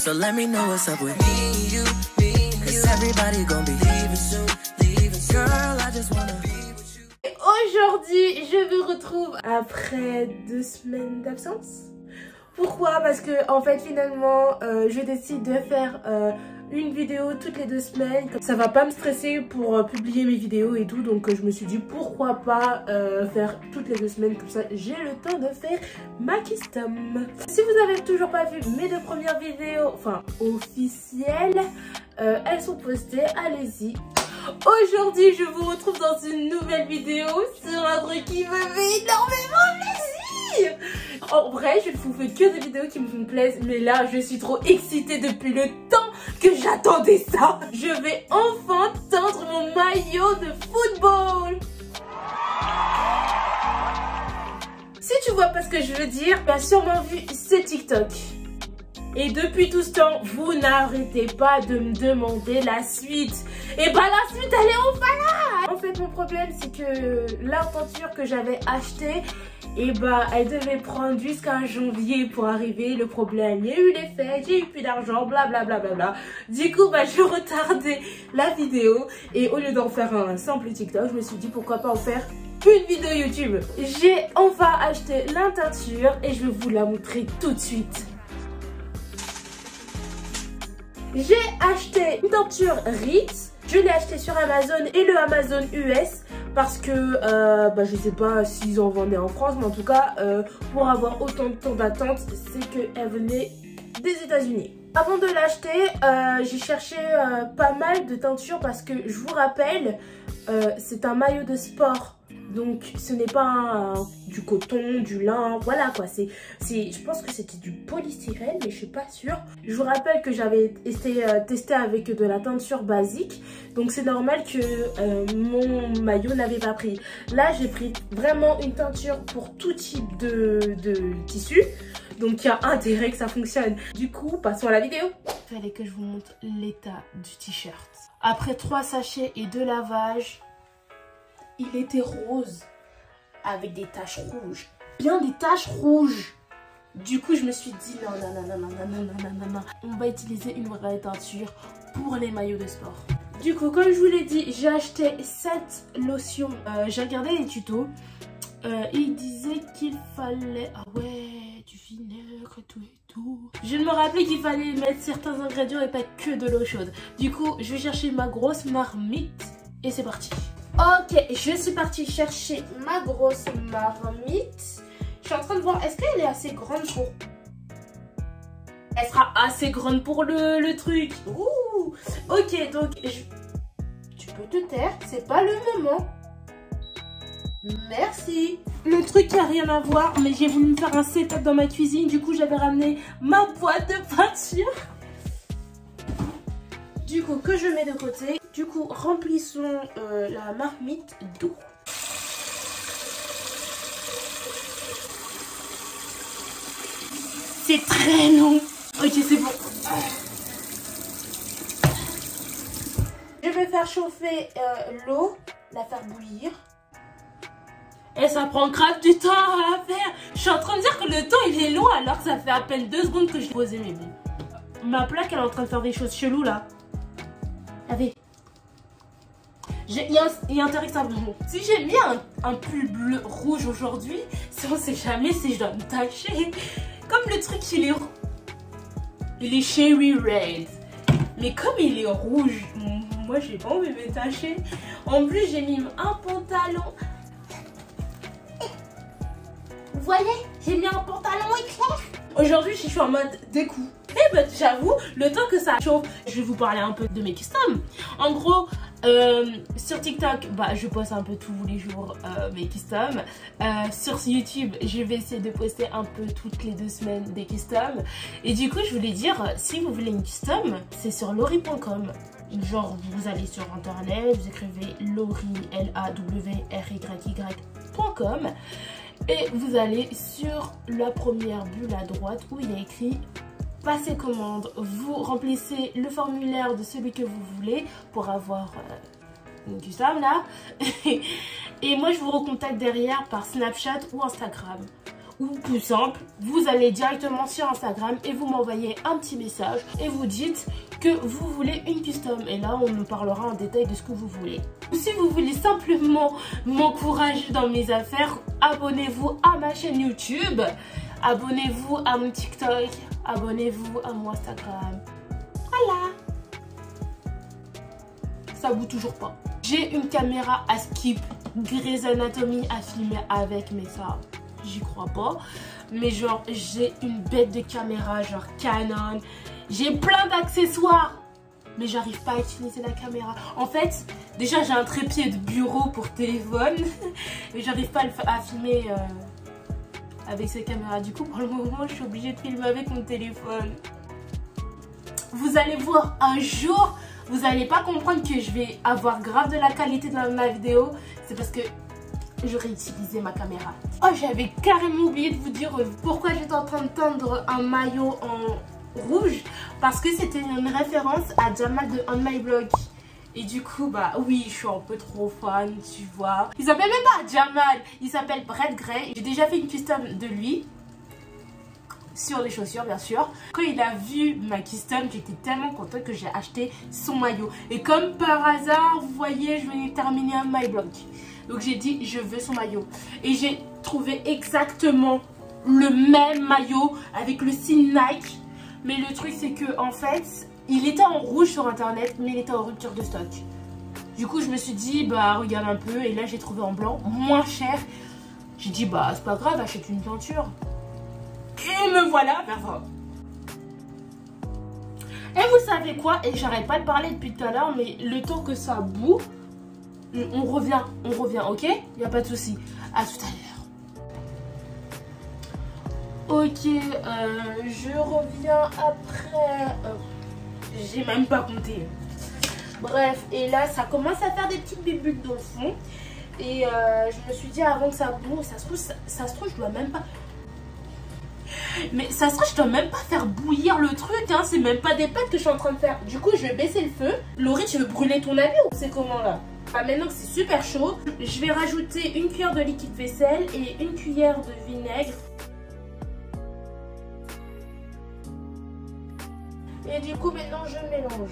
So let me know what's up with me and you, cause everybody gonna be leaving soon, girl, I just wanna be with you. Aujourd'hui, je vous retrouve après 2 semaines d'absence. Pourquoi? Parce que en fait finalement je décide de faire une vidéo toutes les 2 semaines. Ça va pas me stresser pour publier mes vidéos et tout, donc je me suis dit pourquoi pas faire toutes les 2 semaines, comme ça j'ai le temps de faire ma custom. Si vous n'avez toujours pas vu mes 2 premières vidéos, enfin officielles, elles sont postées, allez-y. Aujourd'hui je vous retrouve dans une nouvelle vidéo sur un truc qui me fait énormément plaisir. En vrai je ne vous fais que des vidéos qui me plaisent, mais là je suis trop excitée depuis le temps que j'attendais ça. Je vais enfin teindre mon maillot de football. Si tu vois pas ce que je veux dire, tu as sûrement vu ce TikTok. Et depuis tout ce temps, vous n'arrêtez pas de me demander la suite. Et bah la suite, elle est enfin là. En fait, mon problème, c'est que la teinture que j'avais achetée, et bah elle devait prendre jusqu'à janvier pour arriver. Le problème, il y a eu les fêtes, j'ai eu plus d'argent, blablabla. Du coup, bah je retardais la vidéo. Et au lieu d'en faire un simple TikTok, je me suis dit pourquoi pas en faire une vidéo YouTube. J'ai enfin acheté la teinture et je vais vous la montrer tout de suite. J'ai acheté une teinture Ritz. Je l'ai acheté sur Amazon et le Amazon US parce que je sais pas s'ils en vendaient en France, mais en tout cas pour avoir autant de temps d'attente, c'est qu'elle venait des États-Unis. Avant de l'acheter, j'ai cherché pas mal de teintures parce que je vous rappelle, c'est un maillot de sport. Donc ce n'est pas du coton, du lin, voilà quoi, je pense que c'était du polystyrène, mais je suis pas sûre. Je vous rappelle que j'avais testé avec de la teinture basique, donc c'est normal que mon maillot n'avait pas pris. Là j'ai pris vraiment une teinture pour tout type de tissu, donc il y a intérêt que ça fonctionne. Du coup, passons à la vidéo. Il fallait que je vous montre l'état du t-shirt. Après 3 sachets et 2 lavages, il était rose avec des taches rouges. Bien des taches rouges. Du coup, je me suis dit non. On va utiliser une vraie teinture pour les maillots de sport. Du coup, comme je vous l'ai dit, j'ai acheté 7 lotions. J'ai regardé les tutos. Il disait qu'il fallait... Ah ouais, du vinaigre et tout. Je me rappelais qu'il fallait mettre certains ingrédients et pas que de l'eau chaude. Du coup, je vais chercher ma grosse marmite et c'est parti. Ok, je suis partie chercher ma grosse marmite. Je suis en train de voir, est-ce qu'elle est assez grande pour... Elle sera assez grande pour le truc. Ouh. Ok, donc tu peux te taire, c'est pas le moment. Merci. Le truc qui a rien à voir, mais j'ai voulu me faire un setup dans ma cuisine. Du coup, j'avais ramené ma boîte de peinture. Du coup, que je mets de côté. Du coup, remplissons la marmite d'eau. C'est très long. Ok, c'est bon. Je vais faire chauffer l'eau, la faire bouillir. Et ça prend grave du temps à faire. Je suis en train de dire que le temps il est long alors que ça fait à peine 2 secondes que je l'ai posé mes billes. Ma plaque elle est en train de faire des choses cheloues là. Regardez. Il y a intérêt que ça bouge. Si j'ai mis un pull bleu rouge aujourd'hui, si on sait jamais si je dois me tâcher. Comme le truc il est cherry red. Mais comme il est rouge, moi j'ai pas envie de me tâcher. En plus j'ai mis un pantalon. Vous voyez, j'ai mis un pantalon éclair. Aujourd'hui je suis en mode découp. Et bah j'avoue, le temps que ça chauffe, je vais vous parler un peu de mes customs. En gros, sur TikTok, je poste un peu tous les jours mes customs. Sur YouTube, je vais essayer de poster un peu toutes les 2 semaines des customs. Et du coup, je voulais dire, si vous voulez une custom, c'est sur lori.com. Genre, vous allez sur internet, vous écrivez Lori, LAWRYY.com. Et vous allez sur la première bulle à droite où il y a écrit passer commande. Vous remplissez le formulaire de celui que vous voulez pour avoir une custom là. Et moi je vous recontacte derrière par Snapchat ou Instagram. ou plus simple, vous allez directement sur Instagram et vous m'envoyez un petit message et vous dites que vous voulez une custom. Et là, on nous parlera en détail de ce que vous voulez. Si vous voulez simplement m'encourager dans mes affaires, abonnez-vous à ma chaîne YouTube, abonnez-vous à mon TikTok, abonnez-vous à mon Instagram. Voilà. Ça bout toujours pas. J'ai une caméra à skip Grey's Anatomy à filmer avec, mais ça, j'y crois pas. Mais genre, j'ai une bête de caméra, genre Canon. J'ai plein d'accessoires, mais j'arrive pas à utiliser la caméra. En fait, déjà, j'ai un trépied de bureau pour téléphone, mais j'arrive pas à filmer avec cette caméra. Du coup, pour le moment, je suis obligée de filmer avec mon téléphone. Vous allez voir un jour, vous n'allez pas comprendre que je vais avoir grave de la qualité dans ma vidéo. C'est parce que j'aurais utilisé ma caméra. Oh, j'avais carrément oublié de vous dire pourquoi j'étais en train de teindre un maillot en rouge. Parce que c'était une référence à Jamal de On My Blog. Et du coup, bah oui, je suis un peu trop fan, tu vois. Il s'appelle même pas Jamal, il s'appelle Brett Gray. J'ai déjà fait une custom de lui. Sur les chaussures, bien sûr. Quand il a vu ma custom, j'étais tellement contente que j'ai acheté son maillot. Et comme par hasard, vous voyez, je venais de terminer un My Blog. Donc j'ai dit, je veux son maillot. Et j'ai trouvé exactement le même maillot avec le signe Nike. Mais le truc, c'est que en fait, il était en rouge sur internet, mais il était en rupture de stock. Du coup, je me suis dit, bah regarde un peu. Et là, j'ai trouvé en blanc, moins cher. J'ai dit, bah c'est pas grave, achète une peinture. Et me voilà, enfin. Et vous savez quoi? Et j'arrête pas de parler depuis tout à l'heure, mais le temps que ça boue, on revient, ok? Il n'y a pas de souci. À tout à l'heure. Ok, je reviens après. J'ai même pas compté. Bref, et là, ça commence à faire des petites bulles dans le fond. Et je me suis dit avant que ça boue, ça se trouve, je dois même pas. Mais ça se trouve, je dois même pas faire bouillir le truc, hein. C'est même pas des pâtes que je suis en train de faire. Du coup, je vais baisser le feu. Laurie, tu veux brûler ton habit ou c'est comment là? Ah, maintenant que c'est super chaud, je vais rajouter une cuillère de liquide vaisselle et une cuillère de vinaigre. Et du coup, maintenant, je mélange.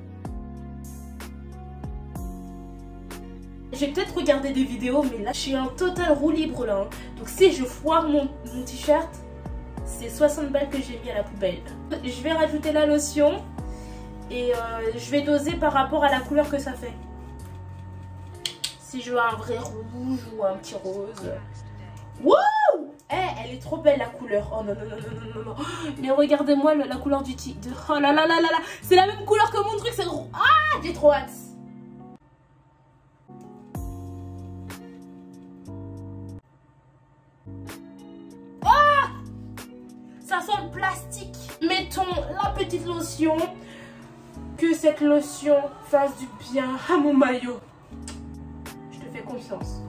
J'ai peut-être regardé des vidéos, mais là, je suis en total roue libre là. Hein. Donc si je foire mon t-shirt, c'est 60 balles que j'ai mis à la poubelle. Je vais rajouter la lotion et je vais doser par rapport à la couleur que ça fait. Si je veux un vrai rouge ou un petit rose. Wouh! Elle est trop belle la couleur. Oh non, non, non, non, non, non. Mais regardez-moi la couleur du t-shirt. Oh là là là là là. C'est la même couleur que mon truc. C'est rouge. Ah, j'ai trop hâte. Ça sent le plastique. Mettons la petite lotion. Que cette lotion fasse du bien à mon maillot. Je te fais confiance.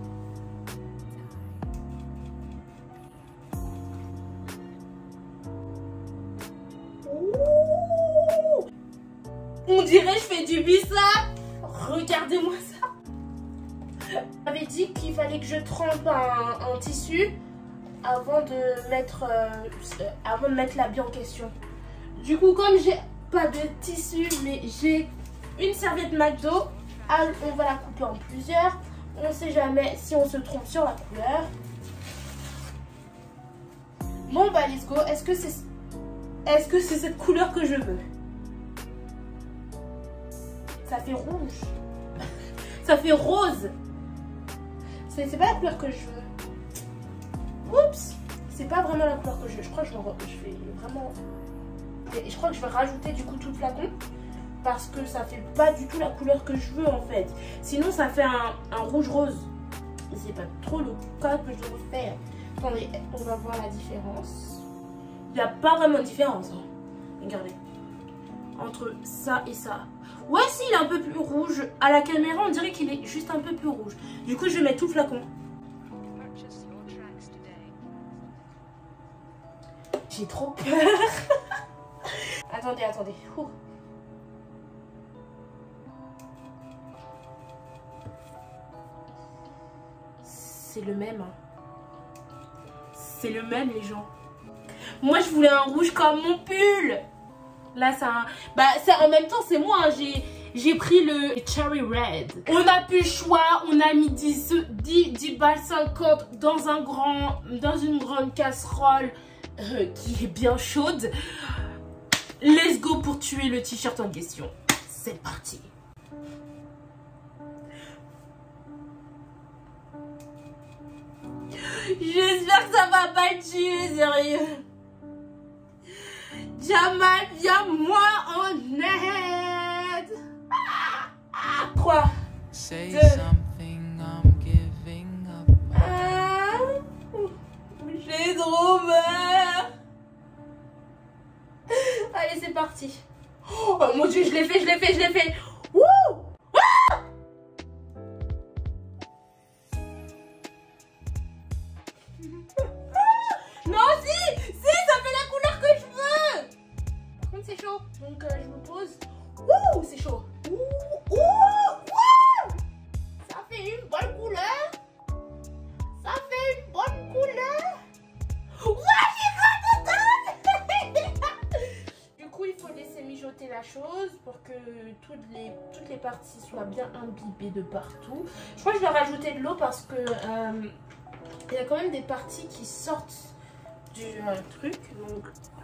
Ouh, on dirait que je fais du bissap. Regardez-moi ça. J'avais dit qu'il fallait que je trempe un tissu avant de mettre l'habit en question. Du coup, comme j'ai pas de tissu, mais j'ai une serviette McDo, on va la couper en plusieurs. On sait jamais si on se trompe sur la couleur. Bon bah let's go. Est-ce que c'est cette couleur que je veux? Ça fait rouge. Ça fait rose. C'est pas la couleur que je veux. Oups, c'est pas vraiment la couleur que je veux. Je crois que je vais vraiment... Et je crois que je vais rajouter du coup tout le flacon. Parce que ça fait pas du tout la couleur que je veux en fait. Sinon ça fait un rouge rose. C'est pas trop le cas que je dois faire. Attendez, on va voir la différence. Il n'y a pas vraiment de différence. Hein. Regardez. Entre ça et ça. Ouais, si, il est un peu plus rouge. À la caméra, on dirait qu'il est juste un peu plus rouge. Du coup, je vais mettre tout le flacon. J'ai trop peur. Attendez. Ouh. C'est le même. Hein. C'est le même, les gens. Moi, je voulais un rouge comme mon pull. Là, ça... Bah, en même temps, c'est moi. Hein, j'ai pris le Cherry Red. On n'a plus le choix. On a mis 10 balles 50 dans une grande casserole qui est bien chaude. Let's go pour tuer le t-shirt en question. C'est parti. J'espère que ça va pas le tuer, sérieux. Jamal, viens-moi en aide. 3, 2, 1. J'ai trop peur. Allez, c'est parti. Oh mon Dieu, je l'ai fait. Wouh! Ah! Non, si, ça fait la couleur que je veux. Par contre, c'est chaud, donc je me pose. Ouh, c'est chaud. Ouh. Ça fait une bonne couleur. Ouais, j'ai pas du coup, il faut laisser mijoter la chose pour que toutes les parties soient bien imbibées de partout. Je crois que je vais rajouter de l'eau parce que il y a quand même des parties qui sortent du truc. Donc,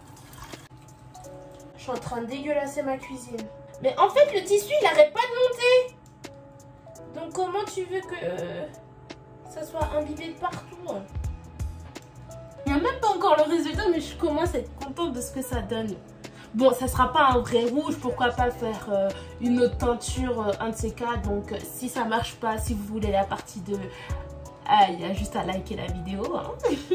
je suis en train de dégueulasser ma cuisine. Mais en fait, le tissu, il arrête pas de monter. Donc, comment tu veux que ça soit imbibé de partout? Il n'y a même pas encore le résultat, mais je commence à être contente de ce que ça donne. Bon, ça sera pas un vrai rouge, pourquoi pas faire une autre teinture, un de ces quatre. Donc, si ça marche pas, si vous voulez la partie 2, il y a juste à liker la vidéo. Hein.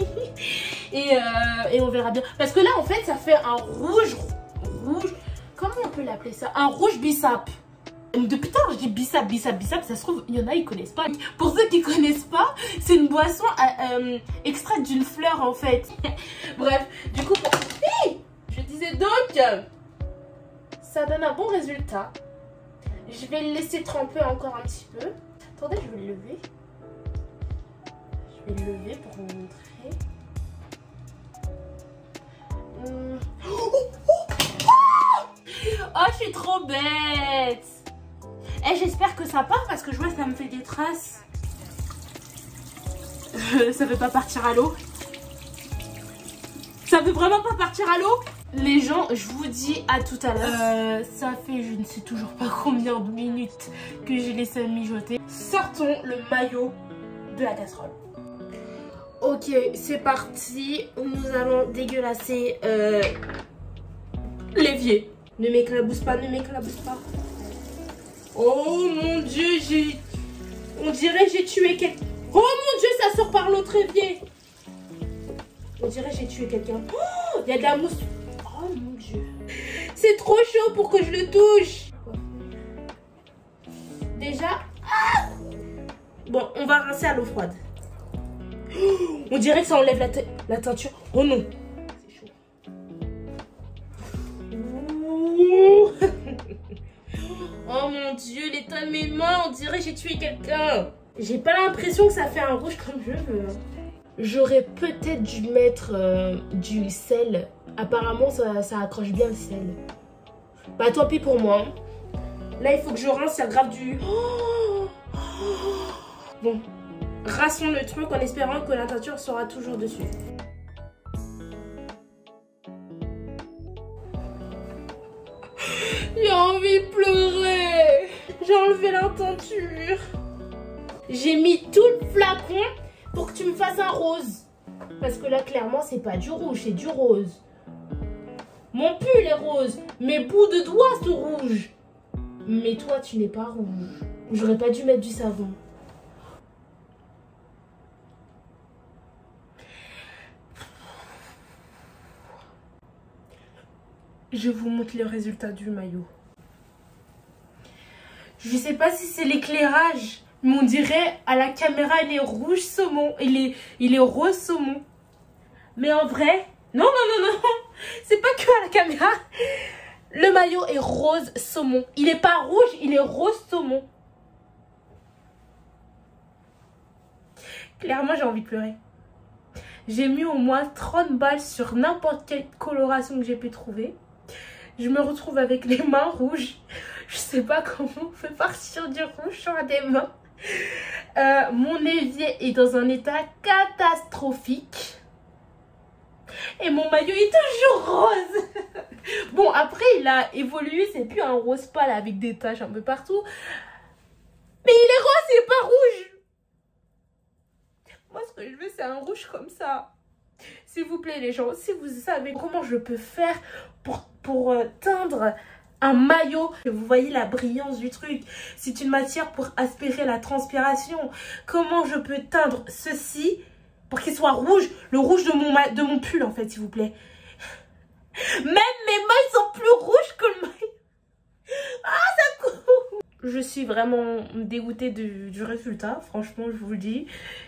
et on verra bien. Parce que là, en fait, ça fait un rouge. Comment on peut l'appeler ça? Un rouge bissap. Depuis tard, je dis bissap. Ça se trouve, il y en a, ils connaissent pas. Pour ceux qui connaissent pas, c'est une boisson extraite d'une fleur, en fait. Bref, du coup, je disais donc, ça donne un bon résultat. Je vais le laisser tremper encore un petit peu. Attendez, je vais le lever. Je vais le lever pour vous montrer. Oh, je suis trop bête. J'espère que ça part parce que je vois que ça me fait des traces. Ça veut pas partir à l'eau. Ça veut vraiment pas partir à l'eau. Les gens, je vous dis à tout à l'heure. Ça fait je ne sais toujours pas combien de minutes que j'ai laissé mijoter. Sortons le maillot de la casserole. Ok, c'est parti. Nous allons dégueulasser l'évier. Ne m'éclabousse pas, Oh mon Dieu, on dirait j'ai tué quelqu'un. Oh mon Dieu, ça sort par l'autre évier. On dirait j'ai tué quelqu'un. Oh, il y a de la mousse. Oh mon Dieu. C'est trop chaud pour que je le touche. Déjà. Bon, on va rincer à l'eau froide. On dirait que ça enlève la teinture. Oh non. C'est chaud. Oh mon Dieu, l'état de mes mains, on dirait que j'ai tué quelqu'un. J'ai pas l'impression que ça fait un rouge comme je veux. J'aurais peut-être dû mettre du sel. Apparemment, ça accroche bien le sel. Bah tant pis pour moi. Là, il faut que je rince, ça grave du... Bon, rinçons le truc en espérant que la teinture sera toujours dessus. J'ai envie de pleurer. J'ai enlevé la teinture. J'ai mis tout le flacon pour que tu me fasses un rose. Parce que là, clairement, c'est pas du rouge, c'est du rose. Mon pull est rose. Mes bouts de doigts sont rouges. Mais toi, tu n'es pas rouge. J'aurais pas dû mettre du savon. Je vous montre le résultat du maillot. Je sais pas si c'est l'éclairage, mais on dirait à la caméra il est rouge saumon, il est rose saumon. Mais en vrai, non, c'est pas que à la caméra. Le maillot est rose saumon. Il est pas rouge, il est rose saumon. Clairement, j'ai envie de pleurer. J'ai mis au moins 30 balles sur n'importe quelle coloration que j'ai pu trouver. Je me retrouve avec les mains rouges. Je sais pas comment on fait partir du rouge sur des mains. Mon évier est dans un état catastrophique. Et mon maillot est toujours rose. Bon, après, il a évolué. C'est plus un rose pâle avec des taches un peu partout. Mais il est rose, il est pas rouge. Moi, ce que je veux, c'est un rouge comme ça. S'il vous plaît, les gens, si vous savez comment je peux faire pour teindre un maillot. Vous voyez la brillance du truc. C'est une matière pour aspirer la transpiration. Comment je peux teindre ceci pour qu'il soit rouge, le rouge de mon pull en fait, s'il vous plaît. Même mes mains, ils sont plus rouges que le maillot. Ah, ça coûte. Je suis vraiment dégoûtée du résultat, franchement, je vous le dis.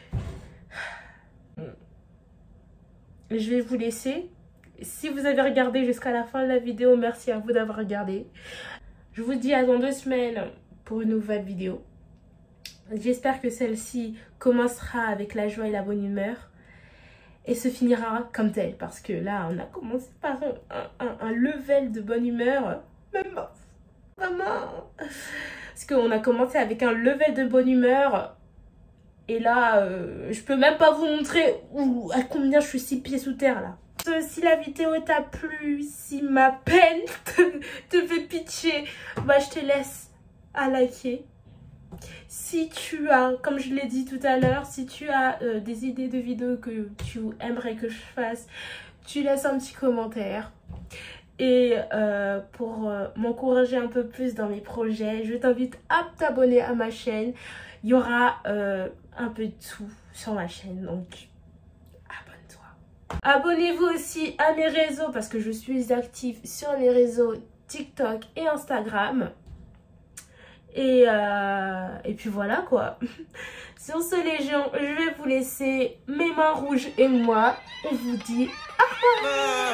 Je vais vous laisser. Si vous avez regardé jusqu'à la fin de la vidéo, merci à vous d'avoir regardé. Je vous dis à dans 2 semaines pour une nouvelle vidéo. J'espère que celle-ci commencera avec la joie et la bonne humeur et se finira comme telle. Parce que là, on a commencé par un level de bonne humeur. Même vraiment. Parce qu'on a commencé avec un level de bonne humeur. Et là, je peux même pas vous montrer à combien je suis 6 pieds sous terre là. Si la vidéo t'a plu, si ma peine te fait pitié, bah je te laisse à liker. Si tu as, comme je l'ai dit tout à l'heure, si tu as des idées de vidéos que tu aimerais que je fasse, tu laisses un petit commentaire. Et pour m'encourager un peu plus dans mes projets, je t'invite à t'abonner à ma chaîne. Il y aura un peu de tout sur ma chaîne, donc abonne-toi. Abonnez-vous aussi à mes réseaux parce que je suis active sur les réseaux TikTok et Instagram. Et puis voilà quoi. Sur ce les gens, je vais vous laisser mes mains rouges et moi. On vous dit au revoir.